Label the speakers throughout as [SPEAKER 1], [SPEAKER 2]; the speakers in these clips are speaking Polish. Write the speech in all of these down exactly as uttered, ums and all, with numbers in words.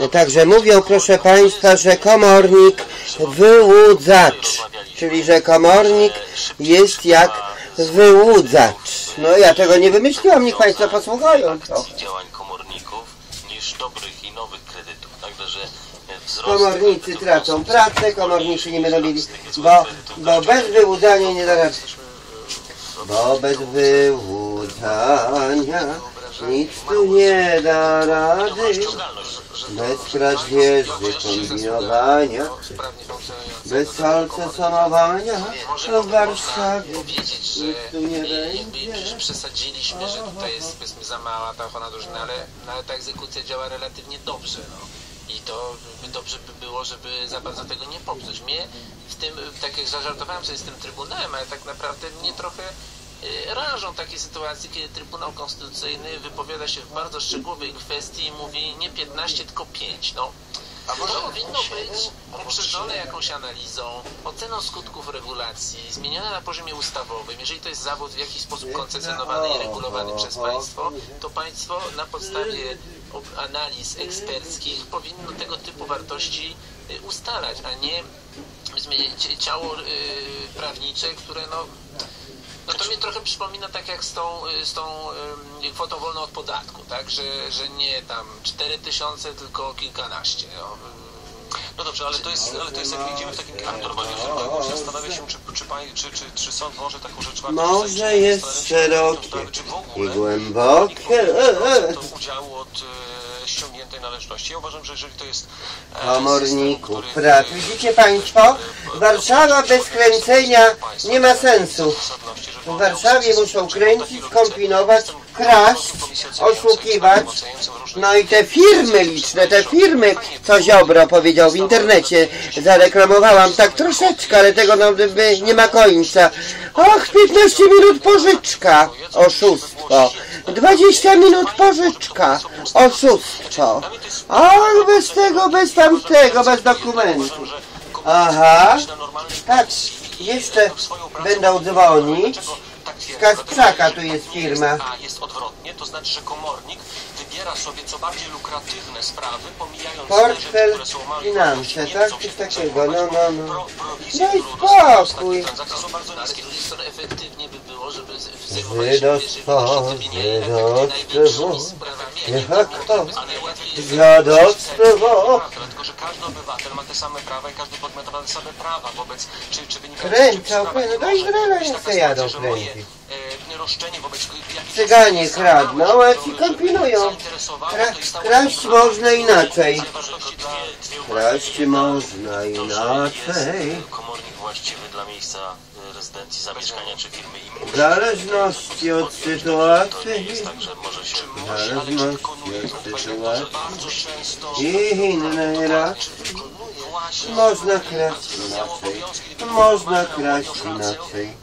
[SPEAKER 1] Także mówią, proszę Państwa, że komornik wyłudzacz, czyli że komornik jest jak wyłudzacz. No ja tego nie wymyśliłam, niech Państwo posłuchają trochę.
[SPEAKER 2] Działań komorników niż dobrych i nowych kredytów. Także, że
[SPEAKER 1] komornicy tracą pracę, komornicy nie będą mieli, bo, bo bez wyłudzania nie da rady. Bo bez wyłudzania nic tu nie da rady. Bez kradzieży, kombinowania, bez salcesonowania, to w Warszawie nic tu nie będzie.
[SPEAKER 3] Że przesadziliśmy, że tutaj jest powiedzmy za mała ta ochrona drużyny, ale, ale ta egzekucja działa relatywnie dobrze. No. I to dobrze by było, żeby za bardzo tego nie popsuć. Mnie w tym, tak jak zażartowałem sobie z tym Trybunałem, ale tak naprawdę mnie trochę rażą takie sytuacje, kiedy Trybunał Konstytucyjny wypowiada się w bardzo szczegółowej kwestii i mówi nie piętnaście, tylko pięć. No, a może powinno być poprzedzone jakąś analizą, oceną skutków regulacji, zmienione na poziomie ustawowym. Jeżeli to jest zawód w jakiś sposób koncesjonowany i regulowany przez państwo, to państwo na podstawie analiz eksperckich powinno tego typu wartości ustalać, a nie ciało prawnicze, które no No to mnie trochę przypomina tak jak z tą, z tą um, kwotą wolną od podatku, tak? Że, że nie tam cztery tysiące, tylko kilkanaście. No.
[SPEAKER 4] No dobrze, ale to jest, ale to jest jak idziemy w takim kierunku, to zastanawia się, czy, czy, czy, czy, czy sąd może taką rzecz warto
[SPEAKER 1] może jest szerokie i głębokie.
[SPEAKER 4] To udziału od e, ściągniętej należności. Ja uważam, że jeżeli to jest
[SPEAKER 1] e, komorników praw. Widzicie Państwo? Warszawa bez kręcenia nie ma sensu. W Warszawie muszą kręcić, kombinować, kraść, oszukiwać. No i te firmy liczne, te firmy, co Ziobro powiedział w internecie, zareklamowałam tak troszeczkę, ale tego no, by nie ma końca. Och, piętnaście minut pożyczka, oszustwo. dwadzieścia minut pożyczka, oszustwo. Ach, bez tego, bez tamtego, bez dokumentu. Aha, tak, jeszcze będą dzwonić. Z Kasprzaka tu jest firma.
[SPEAKER 4] A jest odwrotnie, to znaczy, że komornik wybiera sobie co bardziej lukratywne sprawy, pomijając
[SPEAKER 1] portfel,
[SPEAKER 4] te, które są małe,
[SPEAKER 1] finanse, tak? Coś takiego, no, no, no. No i spokój.
[SPEAKER 3] Ale z drugiej strony efektywnie by było, żeby
[SPEAKER 1] Żydostwo, żydostwo, jak to? Żydostwo.
[SPEAKER 4] Dlatego, że każdy obywatel ma te same prawa i każdy podmiot ma te same prawa wobec, czy, czy wynika...
[SPEAKER 1] Kręcą, kręcą, do Izraela nie se jadą kręcić.
[SPEAKER 4] roszczenie wobec...
[SPEAKER 1] Cyganie kradną, a ci kombinują. Kra kraść można inaczej. Kraść można inaczej.
[SPEAKER 2] Komornik właściwy dla miejsca rezydencji, zamieszkania czy firmy i
[SPEAKER 1] w zależności od sytuacji,
[SPEAKER 2] w
[SPEAKER 1] zależności od sytuacji i innej racji, można kraść inaczej, można kraść inaczej.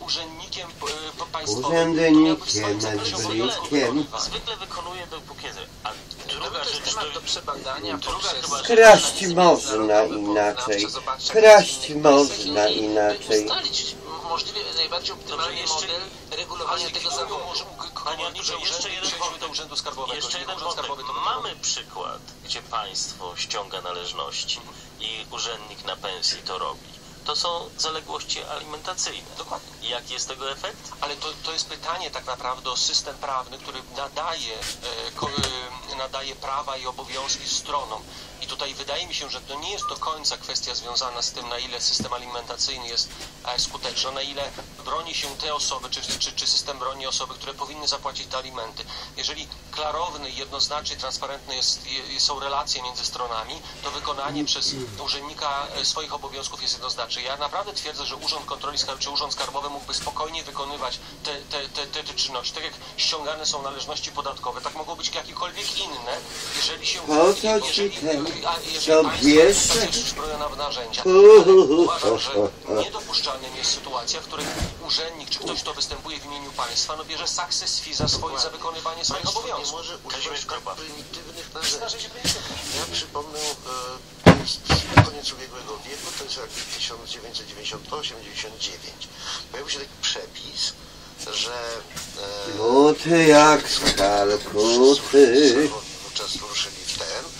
[SPEAKER 1] Urzędnikiem, mezblikiem.
[SPEAKER 2] Zwykle wykonuje dopóki... A
[SPEAKER 3] druga rzecz to do przebadania, druga
[SPEAKER 1] kraść można inaczej, kraść można inaczej.
[SPEAKER 3] Ustalić możliwie najbardziej optymalny model regulowania tego zawodu.
[SPEAKER 2] Panie Andrzeju, jeszcze jeden
[SPEAKER 4] do Urzędu Skarbowego.
[SPEAKER 2] Jeszcze jeden wątek. Mamy przykład, gdzie państwo ściąga należności i urzędnik na pensji to robi. To są zaległości alimentacyjne.
[SPEAKER 4] Dokładnie.
[SPEAKER 2] I jaki jest tego efekt?
[SPEAKER 4] Ale to, to jest pytanie tak naprawdę o system prawny, który nadaje, e, ko, e, nadaje prawa i obowiązki stronom. I tutaj wydaje mi się, że to nie jest do końca kwestia związana z tym, na ile system alimentacyjny jest e, skuteczny, na ile broni się te osoby, czy, czy, czy system broni osoby, które powinny zapłacić te alimenty. Jeżeli klarowny, jednoznaczny, transparentny jest, je, są relacje między stronami, to wykonanie przez urzędnika swoich obowiązków jest jednoznaczne. Ja naprawdę twierdzę, że Urząd Kontroli Skarbowej czy Urząd Skarbowy mógłby spokojnie wykonywać te, te, te, te, te czynności. Tak jak ściągane są należności podatkowe, tak mogą być jakiekolwiek inne, jeżeli się...
[SPEAKER 1] Po co ci ten, co bierze?
[SPEAKER 4] narzędzia. Uważam, że niedopuszczalnym jest sytuacja, w której urzędnik czy ktoś, kto występuje w imieniu państwa, no bierze success fee za, swoje, za wykonywanie swoich
[SPEAKER 5] państwo
[SPEAKER 4] obowiązków.
[SPEAKER 5] nie może używać tak prymitywnych narzędzi. Ja przypomnę e, koniec ubiegłego wieku, to jest rok tysiąc dziewięćset dziewięćdziesiąty osiem dziewięćdziesiąt dziewięć. Pojawił się taki przepis, że e,
[SPEAKER 1] Buty jak skalkuty.
[SPEAKER 5] wówczas ruszyli w ten,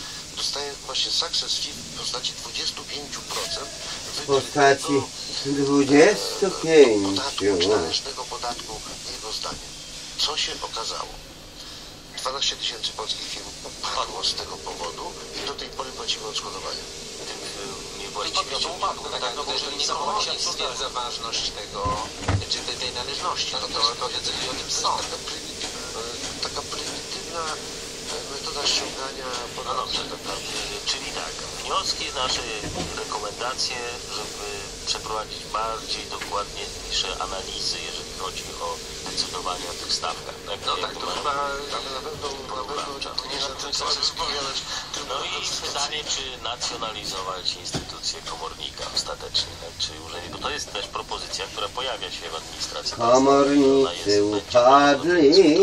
[SPEAKER 5] powstaje właśnie success fee w postaci dwudziestu pięciu procent
[SPEAKER 1] W postaci dwudziestu pięciu.
[SPEAKER 5] podatku, należnego podatku, jego zdaniem. Co się okazało? dwanaście tysięcy polskich firm upadło z tego powodu i do tej pory płacimy odszkodowania.
[SPEAKER 2] Niewłaściwie
[SPEAKER 3] To upadło, tak, tak, no bo jeżeli nie stwierdza ważność tego, czy tej, tej należności, no to, to decyduje o tym sąd.
[SPEAKER 5] Taka prymitywna, taka prymitywna metoda ściągania
[SPEAKER 2] No
[SPEAKER 5] podatku.
[SPEAKER 2] dobrze, czyli tak, wnioski nasze, rekomendacje, żeby przeprowadzić bardziej dokładniejsze analizy, jeżeli chodzi o decydowanie o tych stawkach. Tak?
[SPEAKER 3] No
[SPEAKER 2] Jak
[SPEAKER 3] tak, to
[SPEAKER 2] ma-
[SPEAKER 3] chyba
[SPEAKER 5] Ale na pewno, na pewno to nie na tym co wypowiadać.
[SPEAKER 2] No i pytanie, czy nacjonalizować instytucję komornika ostatecznie, tak? Czy urzędnik, bo to jest też propozycja, która pojawia się w administracji.
[SPEAKER 1] Komornicy upadli,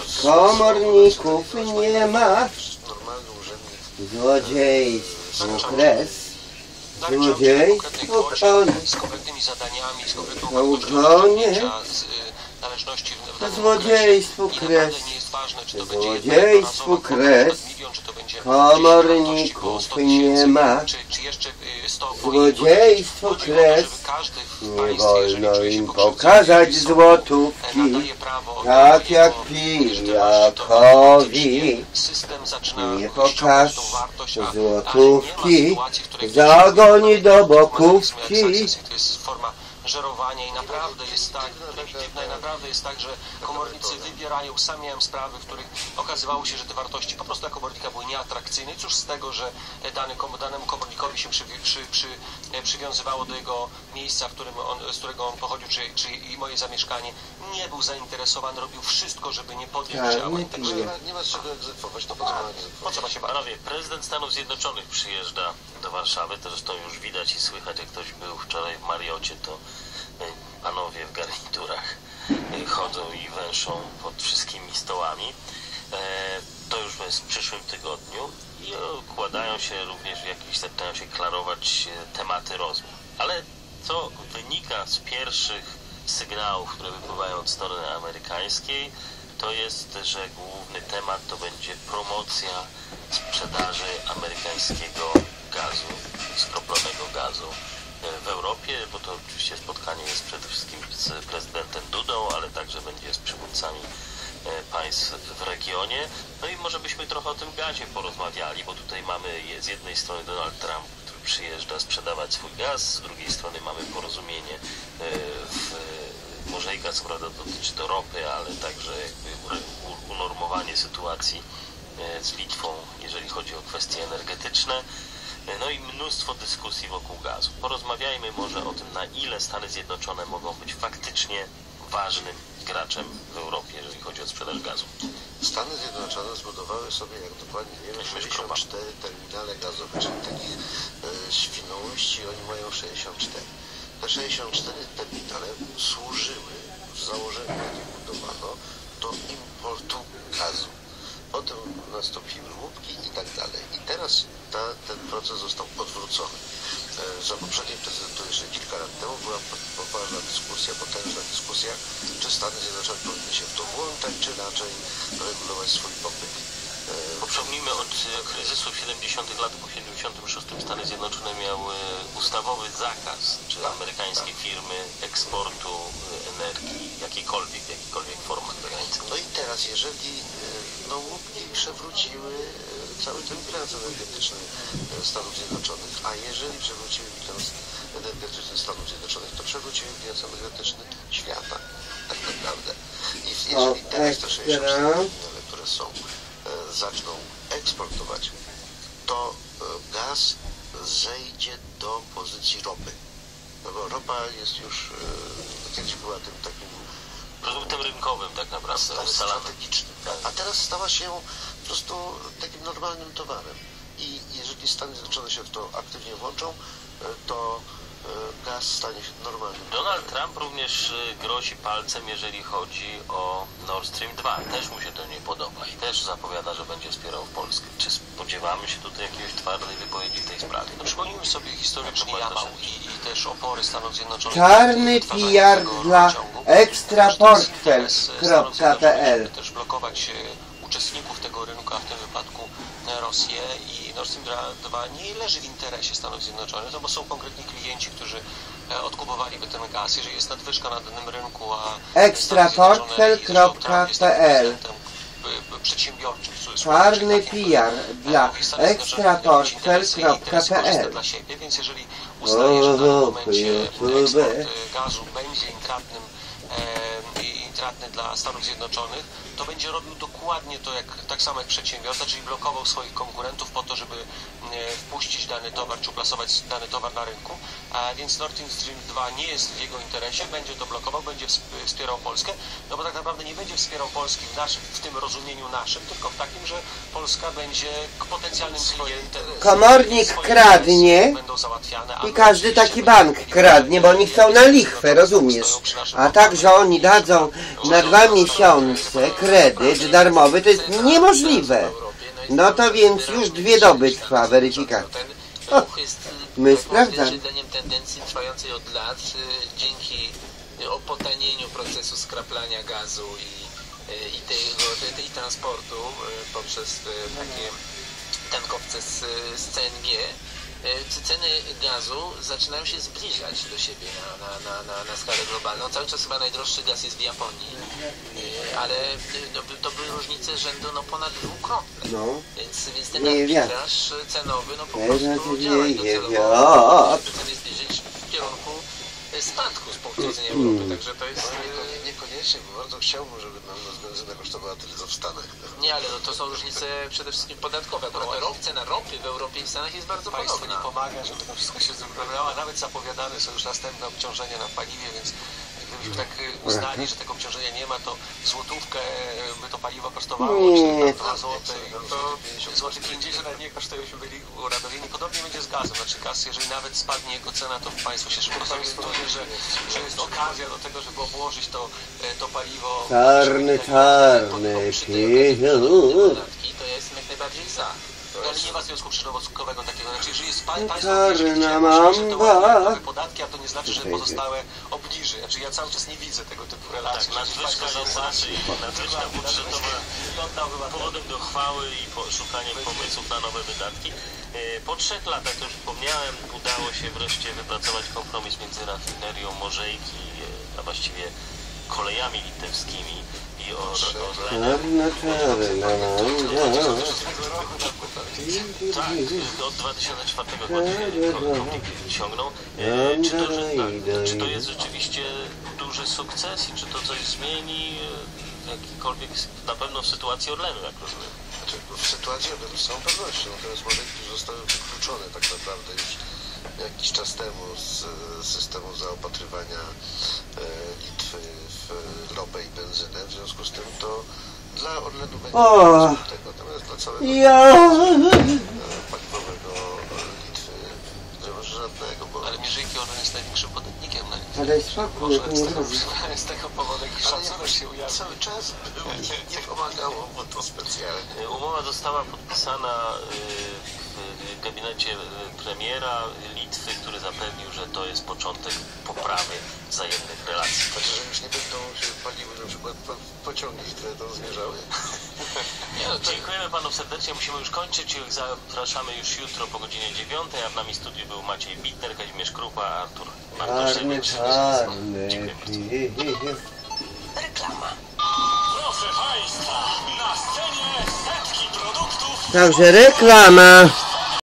[SPEAKER 1] komorników nie ma,
[SPEAKER 5] Normalny urzędnik
[SPEAKER 1] złodziejstwu kres, złodziejstwu koniec.
[SPEAKER 4] z konkretnymi zadaniami, z konkretną
[SPEAKER 1] No,
[SPEAKER 4] wartością
[SPEAKER 1] no,
[SPEAKER 4] osiągnięcia z, y, należności w danym
[SPEAKER 1] Złodziejstwu
[SPEAKER 4] okresie. I
[SPEAKER 1] kres.
[SPEAKER 4] naprawdę nie jest ważne, czy to będzie
[SPEAKER 1] Złodziejstwu
[SPEAKER 4] jednorazowa kwota
[SPEAKER 1] kres.
[SPEAKER 4] ponad milion, czy to będzie
[SPEAKER 1] Komorników
[SPEAKER 4] sto tysięcy,
[SPEAKER 1] nie ma.
[SPEAKER 4] Czy, czy jeszcze y, sto
[SPEAKER 1] Złodziejstwu
[SPEAKER 4] Chodzi o to,
[SPEAKER 1] kres.
[SPEAKER 4] żeby każdy w
[SPEAKER 1] Nie
[SPEAKER 4] państwie, jeżeli
[SPEAKER 1] wolno
[SPEAKER 4] czuje się
[SPEAKER 1] im
[SPEAKER 4] pokrzywdzony,
[SPEAKER 1] pokazać
[SPEAKER 4] jeżeli
[SPEAKER 1] złotówki,
[SPEAKER 4] nadaje prawo
[SPEAKER 1] tak
[SPEAKER 4] do
[SPEAKER 1] jak
[SPEAKER 4] niego, jeżeli to masz, to
[SPEAKER 1] pijakowi.
[SPEAKER 4] system zaczyna
[SPEAKER 1] Nie
[SPEAKER 4] ściągać
[SPEAKER 1] pokaż
[SPEAKER 4] tą wartość, a- ale
[SPEAKER 1] złotówki,
[SPEAKER 4] nie ma sytuacji, w której ktoś
[SPEAKER 1] zagoni do
[SPEAKER 4] ma
[SPEAKER 1] bokówki.
[SPEAKER 4] mechanizm jak success, to jest forma żerowania i naprawdę jest tak, prymitywna i naprawdę jest tak, że komornicy wybierają, sam miałem sprawy, w których okazywało się, że te wartości po prostu dla komornika były nieatrakcyjne i cóż z tego, że dany, kom- danemu komornikowi się przy, przy, przy, przywiązywało do jego miejsca, w którym on, z którego on pochodził, czy, czy i moje zamieszkanie, nie był zainteresowany, robił wszystko, żeby nie podjąć
[SPEAKER 1] Tak,
[SPEAKER 4] działań.
[SPEAKER 1] nie
[SPEAKER 4] Także
[SPEAKER 5] Nie ma, nie ma z czego egzekwować, to po co ma
[SPEAKER 4] po
[SPEAKER 5] egzekwować?
[SPEAKER 4] co ma się bać?
[SPEAKER 2] Panowie, prezydent Stanów Zjednoczonych przyjeżdża do Warszawy, to zresztą już widać i słychać, jak ktoś był wczoraj w Mariocie, to y, panowie w garniturach y, chodzą i węszą pod wszystkimi stołami. E, to już jest w przyszłym tygodniu i układają się również w jakichś, starają się klarować e, tematy rozmów. Ale co wynika z pierwszych sygnałów, które wypływają od strony amerykańskiej, to jest, że główny temat to będzie promocja sprzedaży amerykańskiego gazu, skroplonego gazu w Europie, bo to oczywiście spotkanie jest przede wszystkim z prezydentem Dudą, ale także będzie z przywódcami państw w regionie. No i może byśmy trochę o tym gazie porozmawiali, bo tutaj mamy z jednej strony Donald Trump, który przyjeżdża sprzedawać swój gaz, z drugiej strony mamy porozumienie w może i gaz, co prawda dotyczy to ropy, ale także jakby unormowanie sytuacji z Litwą, jeżeli chodzi o kwestie energetyczne. No i mnóstwo dyskusji wokół gazu. Porozmawiajmy może o tym, na ile Stany Zjednoczone mogą być faktycznie ważnym graczem w Europie, jeżeli chodzi o sprzedaż gazu.
[SPEAKER 5] Stany Zjednoczone zbudowały sobie, jak dokładnie wiemy, sześćdziesiąt cztery terminale gazowe, czyli takich e, świnoujści, oni mają sześćdziesiąt cztery. Te sześćdziesiąt cztery terminale służyły w założeniu, jakie budowano, do importu gazu. Potem nastąpiły łupki i tak dalej. I teraz ta, ten proces został odwrócony. E, za poprzedniej prezydentury jeszcze kilka lat temu była poważna dyskusja, potężna dyskusja, czy Stany Zjednoczone powinny się w to włączać, czy raczej regulować swój popyt.
[SPEAKER 2] Bo Przypomnijmy, od kryzysu w siedemdziesiątych latach, po siedemdziesiątym szóstym Stany Zjednoczone miały ustawowy zakaz, czy amerykańskie firmy eksportu energii, jakiejkolwiek, w jakichkolwiek formach za granicą.
[SPEAKER 5] No i teraz, jeżeli no, łupki przewróciły cały ten bilans energetyczny Stanów Zjednoczonych, a jeżeli przewróciły bilans energetyczny Stanów Zjednoczonych, to przewróciły bilans energetyczny świata, tak naprawdę. I jeżeli teraz te sześćdziesiąt cztery terminale, które są, zaczną eksportować, to gaz zejdzie do pozycji ropy. No bo ropa jest już, kiedyś była tym takim
[SPEAKER 2] produktem rynkowym tak naprawdę,
[SPEAKER 5] strategicznym. A teraz stała się po prostu takim normalnym towarem. I jeżeli Stany Zjednoczone się w to aktywnie włączą, to gaz stanie się normalnym
[SPEAKER 2] Donald Trump również grozi palcem, jeżeli chodzi o Nord Stream dwa. Też mu się to nie podoba i też zapowiada, że będzie wspierał Polskę. Czy spodziewamy się tutaj jakiegoś twardej wypowiedzi w tej sprawie?
[SPEAKER 4] No przypomnijmy sobie historycznie Jamał i, i też opory Stanów Zjednoczonych.
[SPEAKER 1] Czarny P R dla ekstraportfel kropka p l.
[SPEAKER 4] Też blokować uczestników tego rynku, a w tym wypadku Rosję i Nord Stream dwa nie leży w interesie Stanów Zjednoczonych, no bo są konkretni klienci, którzy odkupowaliby ten gaz. Jeżeli jest nadwyżka na danym rynku, a
[SPEAKER 1] ekstraportfel kropka p l
[SPEAKER 4] przedsiębiorczym,
[SPEAKER 1] czarny P R dla ekstraportfel kropka p l.
[SPEAKER 4] dla siebie, więc jeżeli uznaje, że w danym momencie eksport gazu będzie intratnym e, intratny dla Stanów Zjednoczonych, to będzie robił dokładnie to jak, tak samo jak przedsiębiorca, czyli blokował swoich konkurentów po to, żeby e, wpuścić dany towar, czy uplasować dany towar na rynku, a więc Nord Stream dwa nie jest w jego interesie, będzie to blokował, będzie wspierał Polskę, no bo tak naprawdę nie będzie wspierał Polski w, naszym, w tym rozumieniu naszym, tylko w takim, że Polska będzie potencjalnym klientem.
[SPEAKER 1] Komornik kradnie i każdy taki bank kradnie, bo oni chcą na lichwę, rozumiesz? A tak, że oni dadzą na dwa miesiące kredyt darmowy, to jest niemożliwe. No to więc już dwie doby trwa weryfikacja. O, my sprawdzamy.
[SPEAKER 3] Odzwierciedleniem tendencji trwającej od lat dzięki opotanieniu procesu skraplania gazu i, i tego i transportu poprzez takie tankowce z, z C N G. Ceny gazu zaczynają się zbliżać do siebie na, na, na, na, na skalę globalną. Cały czas chyba najdroższy gaz jest w Japonii, ale no, to były różnice rzędu no, ponad dwukrotne. No. Więc, więc ten arbitraż cenowy no, po prostu działa i docelowo żeby ceny zbliżyć w kierunku spadku z punktu widzenia Europy. Także to jest...
[SPEAKER 5] No, niekoniecznie, bo bardzo chciałbym, żeby nam benzyna kosztowała tyle co w Stanach.
[SPEAKER 3] Nie, ale no, to są różnice przede wszystkim podatkowe. Akurat cena ropy w Europie i w Stanach jest bardzo
[SPEAKER 4] Państwo
[SPEAKER 3] podobna.
[SPEAKER 4] nie pomaga, żeby to wszystko się zregulowało, a nawet zapowiadane są już następne obciążenia na paliwie, więc gdybyśmy tak uznali, że tego obciążenia nie ma, to złotówkę by to paliwo kosztowało, czy dwa złote, no to złoty pięćdziesiąt, a nie kosztujemy, byli uradowieni. Podobnie będzie z gazem, znaczy gaz, jeżeli nawet spadnie jego cena, to Państwo się szybko zorientuje, że, że jest okazja do tego, żeby obłożyć to, to paliwo.
[SPEAKER 1] Czarny, czarny,
[SPEAKER 3] Podatki to jest jak najbardziej za.
[SPEAKER 4] Ale nie ma związku przyczynowo-skutkowego takiego. Znaczy, jeżeli jest pa, państwo
[SPEAKER 1] Czarna
[SPEAKER 4] mamba. Podatki, a to nie znaczy, że pozostałe obniży. Znaczy, ja cały czas nie widzę tego typu relacji.
[SPEAKER 2] Tak, nadwyżka zapłaty i nadwyżka budżetowa powodem do chwały i szukania pomysłów na nowe wydatki. Po trzech latach, to już wspomniałem, udało się wreszcie wypracować kompromis między rafinerią Morzejki, a właściwie kolejami litewskimi i Orlenem. Tak, od dwa tysiące czwartego konflikt ciągną. Czy to, że, tak, czy to jest rzeczywiście duży sukces i czy to coś zmieni jakikolwiek, na pewno w sytuacji Orlenu, jak rozumiem?
[SPEAKER 5] Znaczy, w sytuacji Orlenu z całą pewnością, natomiast Morzejki zostały wykluczone tak naprawdę już jakiś czas temu z systemu zaopatrywania Litwy w ropę i benzynę, w związku z tym to dla Orlenu będzie tego, natomiast dla całego
[SPEAKER 1] ja.
[SPEAKER 5] paliwowego Litwy nie ma żadnego, bo...
[SPEAKER 4] Ale Mierzejki Orlen jest największym podatnikiem na Litwie.
[SPEAKER 1] Ale spokój,
[SPEAKER 4] Może
[SPEAKER 1] to nie
[SPEAKER 4] z tego,
[SPEAKER 1] robi.
[SPEAKER 4] z tego powodu jakiś szacunek się ujawnił.
[SPEAKER 5] Cały czas był, nie pomagało mu to specjalnie.
[SPEAKER 2] Umowa została podpisana w gabinecie premiera Litwy, który zapewnił, że to jest początek poprawy wzajemnych relacji.
[SPEAKER 5] Znaczy, że już nie będą się paliły na przykład po, pociągi, które tam zmierzały?
[SPEAKER 2] Nie, no, dziękujemy Panu serdecznie, musimy już kończyć. Zapraszamy już jutro po godzinie dziewiątej, a w nami studiu był Maciej Bitner, Kazimierz Krupa, Artur Bartoszewicz.
[SPEAKER 1] Czarny,
[SPEAKER 6] Reklama. Proszę Państwa, na scenie setki produktów.
[SPEAKER 1] Także reklama.